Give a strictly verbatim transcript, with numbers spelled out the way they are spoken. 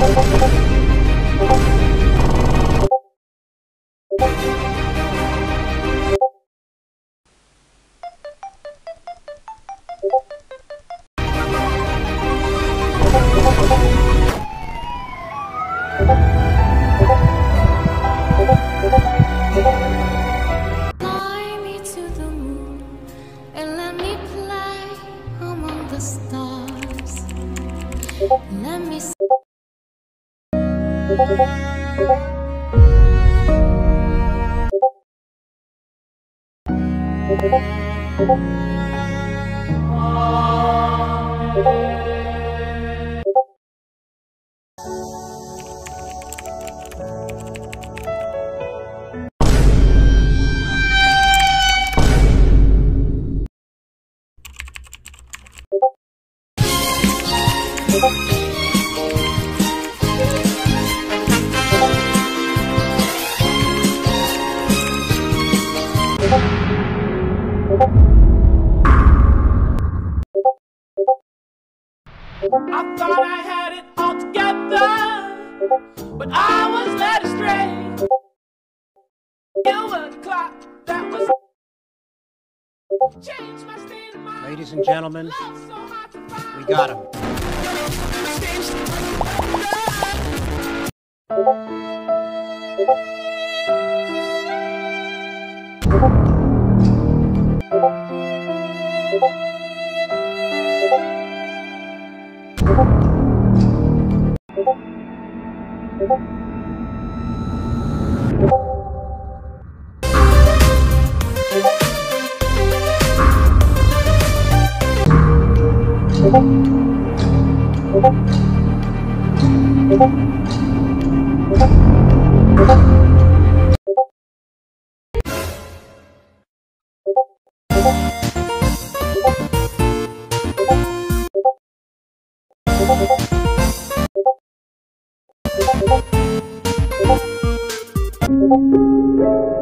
Fly me to the moon and let me play among the stars. Let me see. I thought I had it all together, but I was led astray. You were the clock that was changed my state of mind. Ladies and gentlemen, Love so hard to find. we got him. Thank you.